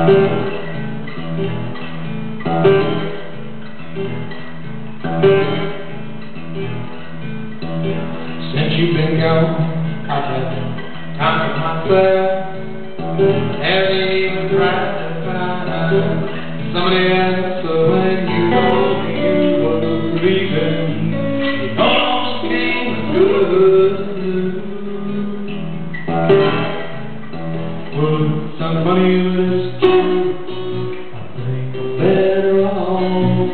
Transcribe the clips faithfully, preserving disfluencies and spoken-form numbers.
Since you've been gone, I've had time for myself. Haven't even tried to find somebody else. So when you told me you were leaving, it almost came as good as new. Well, some funny list. I think I'm better off.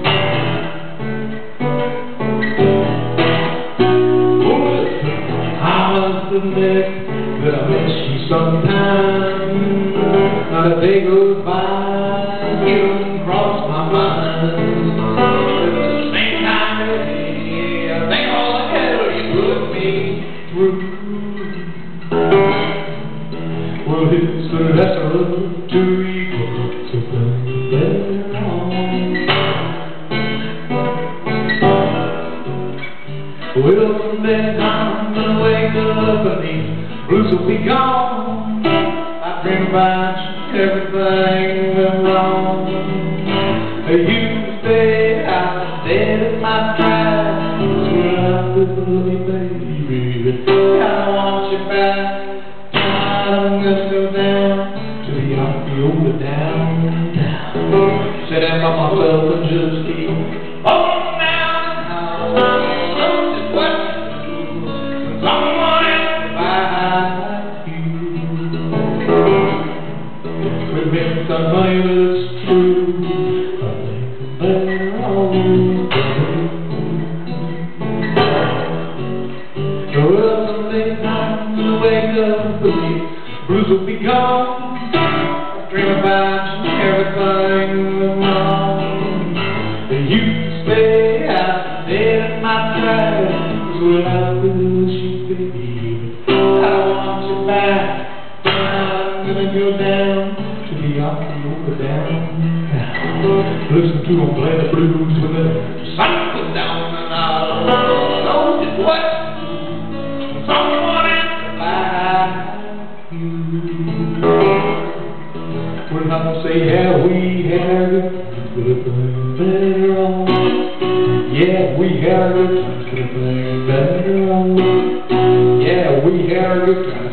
Admit that I miss you sometimes. Not a day goes by, you don't cross my mind. At the same time, yeah, I think all the hell you put me through. Well, it's the lesser of two evils, so think better on. Well, someday I'm gonna wake up and these blues will be gone. I dream about you, everything went wrong. You stay out dead at my tracks. Well, I will be, baby. I want you back. I'm gonna go down to the Osceola downtown. Sit down by myself and just keep on down the house. Some money that's true, I think I'm better off. Well, someday I'm gonna wake up and the blues will be gone. I dream about you, everything went wrong. You stay out dead at my tracks. Well, I wish you, baby, I want you back. I'm gonna go down to the Osceola downtown. Listen to them play the blues when the sun goes down, and I'll know just what someone else like you. When I say, yeah, we had a good time, could have been better on. Yeah, we had a good time, could have been better on. Yeah, we had a good time.